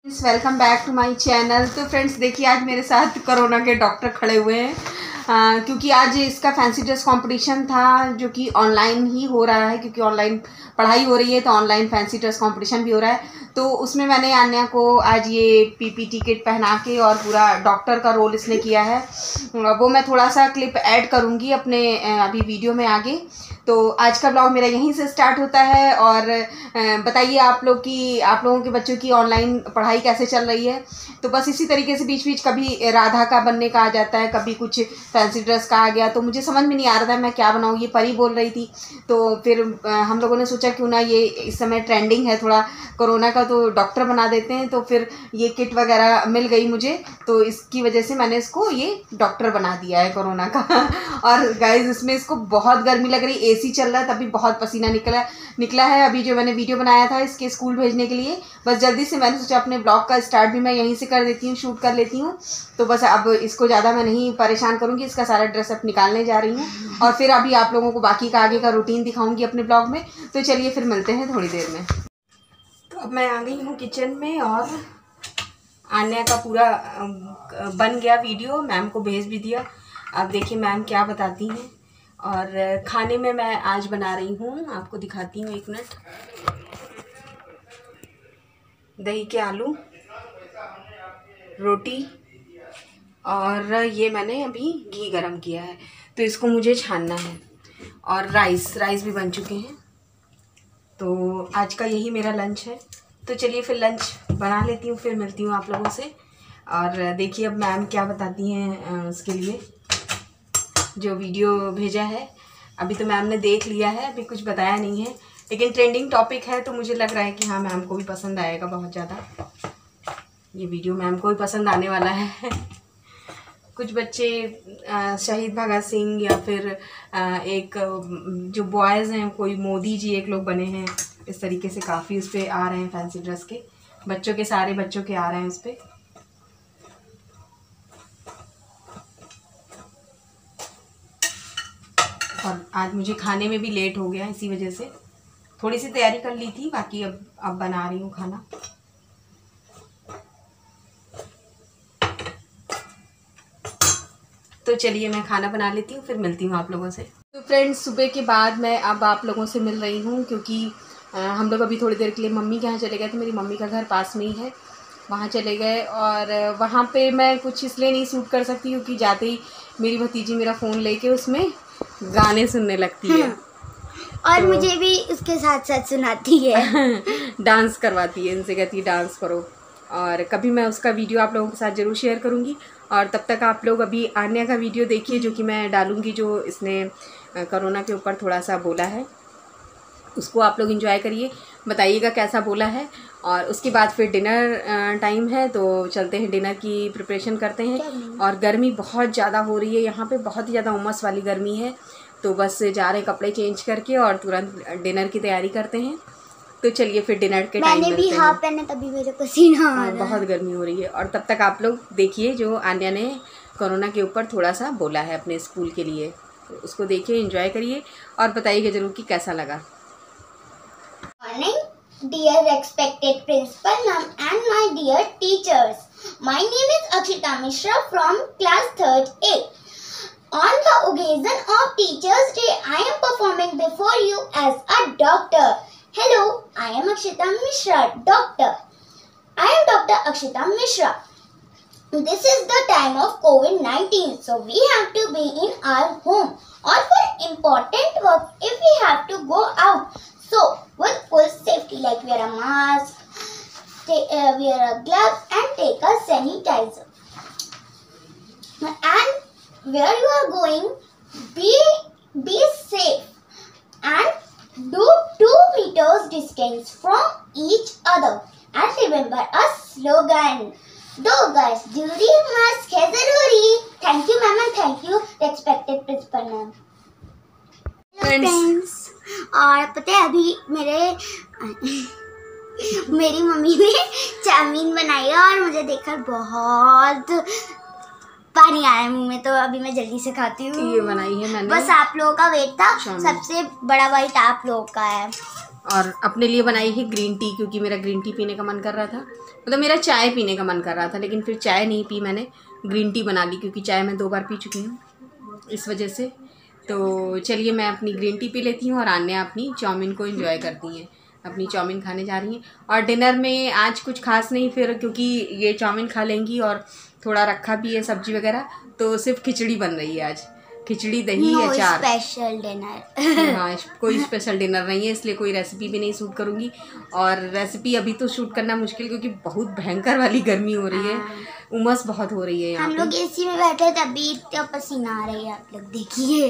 Welcome back to my channel. तो friends देखिए, आज मेरे साथ कोरोना के डॉक्टर खड़े हुए हैं क्योंकि आज इसका फैंसी ड्रेस कंपटीशन था जो कि ऑनलाइन ही हो रहा है, क्योंकि ऑनलाइन पढ़ाई हो रही है तो ऑनलाइन फैंसी ड्रेस कंपटीशन भी हो रहा है। तो उसमें मैंने आन्या को आज ये पीपीटी किट पहना के और पूरा डॉक्टर का रोल इसने किया है। वो मैं थोड़ा सा क्लिप ऐड करूँगी अपने अभी वीडियो में आगे। तो आज का ब्लॉग मेरा यहीं से स्टार्ट होता है। और बताइए आप लोगों के बच्चों की ऑनलाइन पढ़ाई कैसे चल रही है। तो बस इसी तरीके से बीच बीच कभी राधा का बनने का आ जाता है, कभी कुछ फैंसी ड्रेस का आ गया, तो मुझे समझ में नहीं आ रहा था मैं क्या बनाऊँ। ये परी बोल रही थी, तो फिर हम लोगों ने सोचा क्यों ना, ये इस समय ट्रेंडिंग है थोड़ा कोरोना का, तो डॉक्टर बना देते हैं। तो फिर ये किट वगैरह मिल गई मुझे, तो इसकी वजह से मैंने इसको ये डॉक्टर बना दिया है कोरोना का। और गाइज इसमें इसको बहुत गर्मी लग रही, एसी चल रहा है, तभी बहुत पसीना निकला है। अभी जो मैंने वीडियो बनाया था इसके स्कूल भेजने के लिए, बस जल्दी से मैंने सोचा अपने ब्लॉग का स्टार्ट भी मैं यहीं से कर देती हूँ, शूट कर लेती हूँ। तो बस अब इसको ज़्यादा मैं नहीं परेशान करूँगी, इसका सारा ड्रेसअप निकालने जा रही हूँ और फिर अभी आप लोगों को बाकी का आगे का रूटीन दिखाऊँगी अपने ब्लॉग में। तो चलिए फिर मिलते हैं थोड़ी देर में। तो अब मैं आ गई हूँ किचन में और आन्या का पूरा बन गया वीडियो, मैम को भेज भी दिया। अब देखिए मैम क्या बताती हैं। और खाने में मैं आज बना रही हूँ, आपको दिखाती हूँ, एक मिनट। दही के आलू, रोटी, और ये मैंने अभी घी गरम किया है तो इसको मुझे छानना है। और राइस भी बन चुके हैं। तो आज का यही मेरा लंच है। तो चलिए फिर लंच बना लेती हूँ, फिर मिलती हूँ आप लोगों से। और देखिए अब मैम क्या बताती हैं उसके लिए जो वीडियो भेजा है। अभी तो मैम ने देख लिया है, अभी कुछ बताया नहीं है, लेकिन ट्रेंडिंग टॉपिक है तो मुझे लग रहा है कि हाँ मैम को भी पसंद आएगा बहुत ज़्यादा। ये वीडियो मैम को भी पसंद आने वाला है। कुछ बच्चे शहीद भगत सिंह या फिर एक जो बॉयज़ हैं, कोई मोदी जी एक लोग बने हैं, इस तरीके से काफ़ी उस पर आ रहे हैं फैंसी ड्रेस के, बच्चों के, सारे बच्चों के आ रहे हैं उस पर। और आज मुझे खाने में भी लेट हो गया, इसी वजह से थोड़ी सी तैयारी कर ली थी, बाकी अब बना रही हूँ खाना। तो चलिए मैं खाना बना लेती हूँ, फिर मिलती हूँ आप लोगों से। तो फ्रेंड्स सुबह के बाद मैं अब आप लोगों से मिल रही हूँ, क्योंकि हम लोग अभी थोड़ी देर के लिए मम्मी के यहाँ चले गए थे। मेरी मम्मी का घर पास में ही है, वहाँ चले गए। और वहाँ पे मैं कुछ इसलिए नहीं शूट कर सकती क्योंकि जाते ही मेरी भतीजी मेरा फ़ोन लेके उसमें गाने सुनने लगती है और तो मुझे भी उसके साथ साथ सुनाती है। डांस करवाती है, इनसे कहती है डांस करो। और कभी मैं उसका वीडियो आप लोगों के साथ ज़रूर शेयर करूँगी। और तब तक आप लोग अभी आन्या का वीडियो देखिए जो कि मैं डालूँगी, जो इसने कोरोना के ऊपर थोड़ा सा बोला है, उसको आप लोग एंजॉय करिए, बताइएगा कैसा बोला है। और उसके बाद फिर डिनर टाइम है, तो चलते हैं डिनर की प्रिपरेशन करते हैं। और गर्मी बहुत ज़्यादा हो रही है यहाँ पे, बहुत ही ज़्यादा उमस वाली गर्मी है। तो बस जा रहे हैं कपड़े चेंज करके और तुरंत डिनर की तैयारी करते हैं। तो चलिए फिर डिनर के टाइम मैंने भी हाफ पहने, तभी मेरे पसीना आ रहा है, बहुत गर्मी हो रही है। और तब तक आप लोग देखिए जो आन्या ने कोरोना के ऊपर थोड़ा सा बोला है अपने स्कूल के लिए, तो उसको देखिए, एंजॉय करिए और बताइएगा ज़रूर कि कैसा लगा। Morning, dear respected principal ma'am and my dear teachers. My name is Akshita Mishra from class 3rd A. On the occasion of Teachers' Day, I am performing before you as a doctor. Hello, I am Akshita Mishra, doctor. I am Dr. Akshita Mishra. This is the time of COVID-19, so we have to be in our home or for important work if we have to go out. So, with full safety, like wear a mask, wear a glove and take a sanitizer. And where you are going, be safe and do 2 meters distance from each other. And remember a slogan. दो गज दूरी, mask है जरूरी। Thank you ma'am and thank you respected principal ma'am. Friends, और पता है अभी मेरी मम्मी ने चाउमीन बनाई है और मुझे देखकर बहुत पानी आ रहा है मुंह में, तो अभी मैं जल्दी से खाती हूँ। ये बनाई है मैंने, बस आप लोगों का वेट था, सबसे बड़ा वाइट आप लोगों का है। और अपने लिए बनाई है ग्रीन टी, क्योंकि मेरा ग्रीन टी पीने का मन कर रहा था, मतलब मेरा चाय पीने का मन कर रहा था, लेकिन फिर चाय नहीं पी मैंने, ग्रीन टी बना ली, क्योंकि चाय मैं 2 बार पी चुकी हूँ इस वजह से। तो चलिए मैं अपनी ग्रीन टी पी लेती हूँ और आन्या अपनी चाउमीन को एंजॉय करती हैं, अपनी चाउमीन खाने जा रही हैं। और डिनर में आज कुछ खास नहीं फिर, क्योंकि ये चाउमीन खा लेंगी और थोड़ा रखा भी है सब्जी वगैरह, तो सिर्फ खिचड़ी बन रही है आज, खिचड़ी दही अचार। स्पेशल डिनर हाँ, कोई स्पेशल डिनर नहीं है, इसलिए कोई रेसिपी भी नहीं शूट करूँगी। और रेसिपी अभी तो शूट करना मुश्किल, क्योंकि बहुत भयंकर वाली गर्मी हो रही है, उमस बहुत हो रही है यहाँ हम लोग एसी में बैठे तभी इतना पसीना आ रही है, आप लोग देखिए।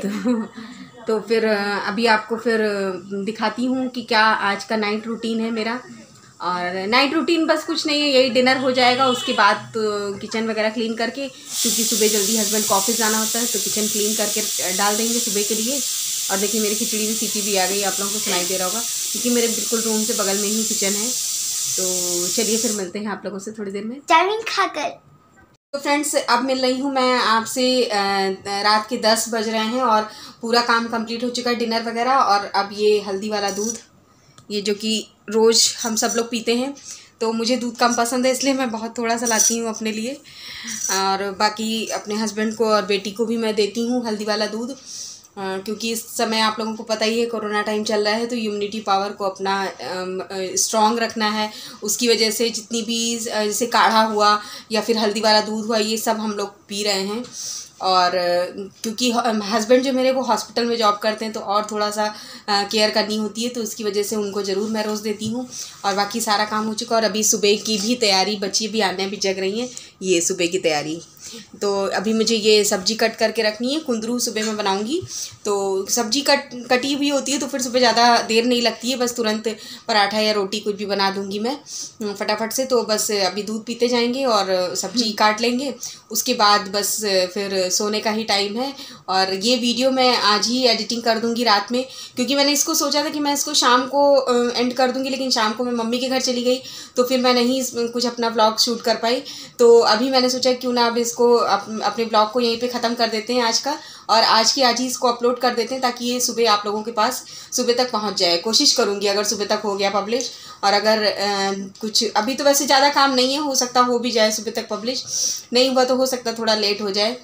तो फिर अभी आपको फिर दिखाती हूँ कि क्या आज का नाइट रूटीन है मेरा। और नाइट रूटीन बस कुछ नहीं है, यही डिनर हो जाएगा, उसके बाद तो किचन वगैरह क्लीन करके, क्योंकि सुबह जल्दी हस्बैंड को ऑफिस जाना होता है, तो किचन क्लीन करके डाल देंगे सुबह के लिए। और देखिए मेरी खिचड़ी में सीटी भी आ गई, आप लोगों को सुनाई दे रहा होगा, क्योंकि मेरे बिल्कुल रूम से बगल में ही किचन है। तो चलिए फिर मिलते हैं आप लोगों से थोड़ी देर में चाउमीन खाकर। तो फ्रेंड्स अब मिल रही हूँ मैं आपसे, रात के 10 बज रहे हैं और पूरा काम कंप्लीट हो चुका है, डिनर वगैरह। और अब ये हल्दी वाला दूध, ये जो कि रोज़ हम सब लोग पीते हैं, तो मुझे दूध कम पसंद है, इसलिए मैं बहुत थोड़ा सा लाती हूँ अपने लिए, और बाकी अपने हस्बैंड को और बेटी को भी मैं देती हूँ हल्दी वाला दूध, क्योंकि इस समय आप लोगों को पता ही है कोरोना टाइम चल रहा है, तो इम्यूनिटी पावर को अपना स्ट्रॉन्ग रखना है। उसकी वजह से जितनी भी जैसे काढ़ा हुआ या फिर हल्दी वाला दूध हुआ, ये सब हम लोग पी रहे हैं। और क्योंकि हस्बैंड जो मेरे वो हॉस्पिटल में जॉब करते हैं, तो और थोड़ा सा केयर करनी होती है, तो उसकी वजह से उनको ज़रूर मैं रोज़ देती हूँ। और बाकी सारा काम हो चुका, और अभी सुबह की भी तैयारी बची, भी आने भी जग रही हैं, ये सुबह की तैयारी। तो अभी मुझे ये सब्ज़ी कट करके रखनी है, कुंदरू सुबह मैं बनाऊंगी, तो सब्ज़ी कटी हुई होती है, तो फिर सुबह ज़्यादा देर नहीं लगती है, बस तुरंत पराठा या रोटी कुछ भी बना दूंगी मैं फटाफट से। तो बस अभी दूध पीते जाएंगे और सब्ज़ी काट लेंगे, उसके बाद बस फिर सोने का ही टाइम है। और ये वीडियो मैं आज ही एडिटिंग कर दूंगी रात में, क्योंकि मैंने इसको सोचा था कि मैं इसको शाम को एंड कर दूंगी, लेकिन शाम को मैं मम्मी के घर चली गई, तो फिर मैं नहीं कुछ अपना ब्लॉग शूट कर पाई। तो अभी मैंने सोचा क्यों ना अब इसको अपने ब्लॉग को यहीं पे ख़त्म कर देते हैं आज का, और आज ही इसको अपलोड कर देते हैं, ताकि ये सुबह आप लोगों के पास सुबह तक पहुंच जाए। कोशिश करूंगी अगर सुबह तक हो गया पब्लिश, और अगर कुछ अभी तो वैसे ज़्यादा काम नहीं है, हो सकता हो भी जाए सुबह तक पब्लिश, नहीं हुआ तो हो सकता थोड़ा लेट हो जाए।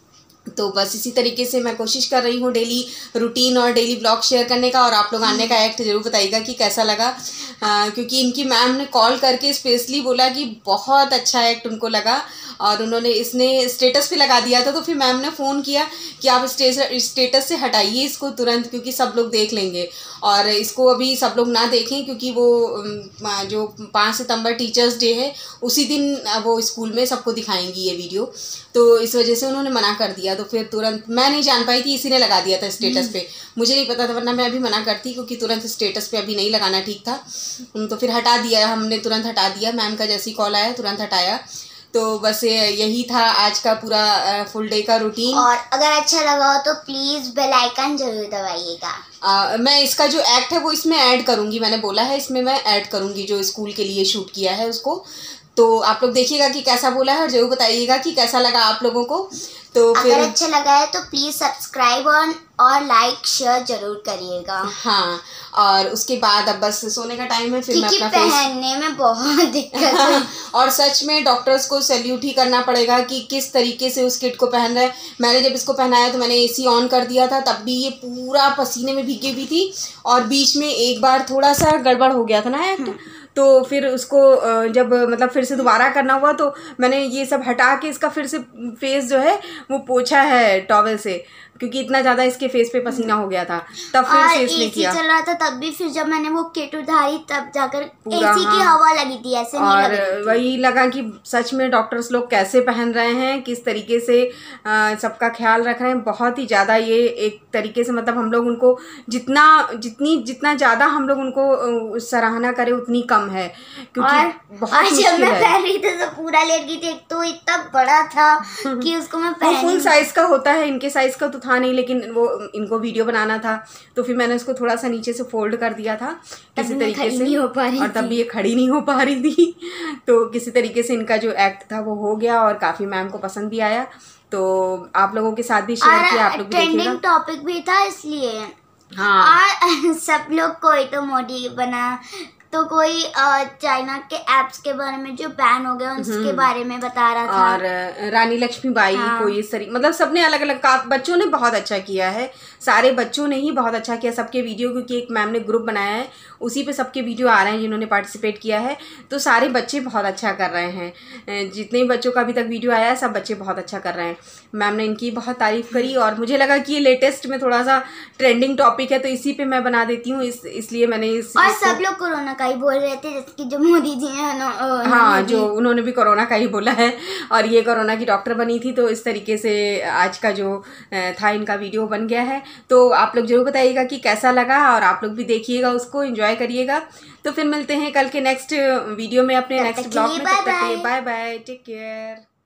तो बस इसी तरीके से मैं कोशिश कर रही हूँ डेली रूटीन और डेली ब्लॉग शेयर करने का। और आप लोग आने का एक्ट ज़रूर बताइएगा कि कैसा लगा, क्योंकि इनकी मैम ने कॉल करके स्पेशली बोला कि बहुत अच्छा एक्ट उनको लगा, और उन्होंने इसने स्टेटस पे लगा दिया था, तो फिर मैम ने फ़ोन किया कि आप स्टेटस से हटाइए इसको तुरंत, क्योंकि सब लोग देख लेंगे। और इसको अभी सब लोग ना देखें, क्योंकि वो जो 5 सितंबर टीचर्स डे है, उसी दिन वो स्कूल में सबको दिखाएंगी ये वीडियो, तो इस वजह से उन्होंने मना कर दिया। तो फिर तुरंत मैं नहीं जान पाई थी, इसी ने लगा दिया था स्टेटस पे, मुझे नहीं पता था, वरना मैं अभी मना करती, क्योंकि तुरंत स्टेटस पे अभी नहीं लगाना ठीक था। तो फिर हटा दिया हमने, तुरंत हटा दिया, मैम का जैसी कॉल आया तुरंत हटाया। तो बस यही था आज का पूरा फुल डे का रूटीन। और अगर अच्छा लगा हो तो प्लीज़ बेल आइकन जरूर दबाइएगा। मैं इसका जो एक्ट है वो इसमें ऐड करूँगी, मैंने बोला है इसमें मैं ऐड करूँगी जो स्कूल के लिए शूट किया है उसको। तो आप लोग देखिएगा कि कैसा बोला है, और जरूर बताइएगा कि कैसा लगा आप लोगों को। तो अगर फिर अच्छा लगा है तो प्लीज़ सब्सक्राइब और लाइक शेयर जरूर करिएगा। हाँ, और उसके बाद अब बस सोने का टाइम है, फिर मैं अपना पहनने में बहुत दिक्कत है। और सच में डॉक्टर्स को सैल्यूट ही करना पड़ेगा कि किस तरीके से उस किट को पहन रहे हैं। मैंने जब इसको पहनाया तो मैंने एसी ऑन कर दिया था, तब भी ये पूरा पसीने में भीगी हुई थी, और बीच में एक बार थोड़ा सा गड़बड़ हो गया था ना एक्ट, तो फिर उसको जब मतलब फिर से दोबारा करना हुआ, तो मैंने ये सब हटा के इसका फिर से फेस जो है वो पोंछा है टॉवल से, क्योंकि इतना ज़्यादा इसके फेस पे पसीना हो गया था। तब फिर से इसने किया, चल रहा था तब भी, फिर जब मैंने वो किट उठाई तब जाकर एसी की हवा लगी थी, ऐसे नहीं लगी थी। वही लगा कि सच में डॉक्टर्स लोग कैसे पहन रहे हैं, किस तरीके से सबका ख्याल रख रहे हैं। बहुत ही ज़्यादा ये एक तरीके से मतलब हम लोग उनको जितना ज़्यादा हम लोग उनको सराहना करें उतनी कम है, क्योंकि बहुत मुश्किल है। जब मैं पहन रही थी तो पूरा लेट गई थी, तो इतना बड़ा था कि उसको मैं पहन फुल साइज का होता है, इनके साइज का तो था नहीं, लेकिन वो इनको वीडियो बनाना था, तो फिर मैंने उसको थोड़ा सा नीचे से फोल्ड कर दिया था किसी तरीके से, और तब भी ये खड़ी नहीं हो पा रही थी। तो किसी तरीके से इनका जो एक्ट था वो हो गया, और काफ़ी मैम को पसंद भी आया। तो आप लोगों के साथ भी शेयर किया, आप लोग भी देखिएगा। ट्रेंडिंग टॉपिक भी था इसलिए। हाँ। और सब लोग कोई तो मोदी बना, तो कोई चाइना के एप्स के बारे में जो बैन हो गए उसके बारे में बता रहा था। और रानी लक्ष्मीबाई को इस तरीके, मतलब सबने अलग अलग बच्चों ने बहुत अच्छा किया है, सारे बच्चों ने ही बहुत अच्छा किया सबके वीडियो, क्योंकि एक मैम ने ग्रुप बनाया है उसी पे सबके वीडियो आ रहे हैं जिन्होंने पार्टिसिपेट किया है। तो सारे बच्चे बहुत अच्छा कर रहे हैं, जितने बच्चों का अभी तक वीडियो आया है सब बच्चे बहुत अच्छा कर रहे हैं। मैम ने इनकी बहुत तारीफ करी और मुझे लगा कि ये लेटेस्ट में थोड़ा सा ट्रेंडिंग टॉपिक है तो इसी पे मैं बना देती हूँ, इसलिए मैंने और सब लोग कोरोना का ही बोल रहे थे, जैसे कि जो मोदी जी हैं हाँ, जो उन्होंने भी कोरोना का ही बोला है और ये कोरोना की डॉक्टर बनी थी। तो इस तरीके से आज का जो था इनका वीडियो बन गया है। तो आप लोग जरूर बताइएगा कि कैसा लगा और आप लोग भी देखिएगा, उसको एंजॉय करिएगा। तो फिर मिलते हैं कल के नेक्स्ट वीडियो में, अपने नेक्स्ट ब्लॉग में। तब तक के लिए बाय बाय, टेक केयर।